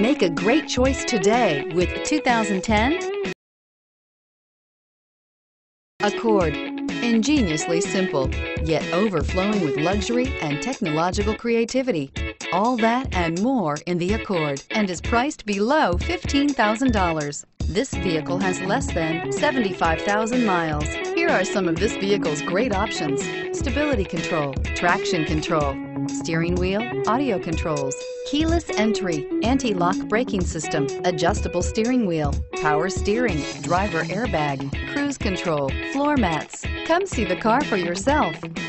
Make a great choice today with 2010 Accord. Ingeniously simple, yet overflowing with luxury and technological creativity. All that and more in the Accord, and is priced below $15,000. This vehicle has less than 75,000 miles. Here are some of this vehicle's great options: stability control, traction control, steering wheel audio controls, keyless entry, anti-lock braking system, adjustable steering wheel, power steering, driver airbag, cruise control, floor mats. Come see the car for yourself.